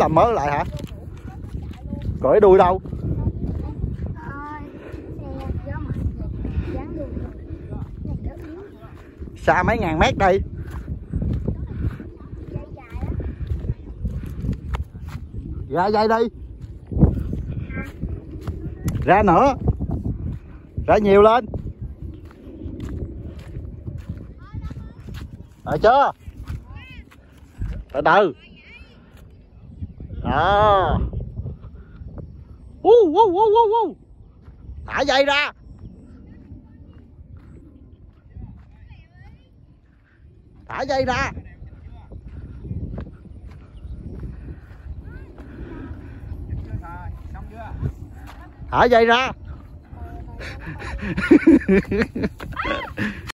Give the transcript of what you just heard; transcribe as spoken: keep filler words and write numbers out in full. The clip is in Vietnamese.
làm mới lại hả? Cởi đuôi đâu? Xa mấy ngàn mét đây. Ra dây đi. Ra nữa. Ra nhiều lên. Được chưa? Từ từ. Đó. Uh, uh, uh, uh, uh. Thả dây ra. Thả dây ra. Thả dây ra.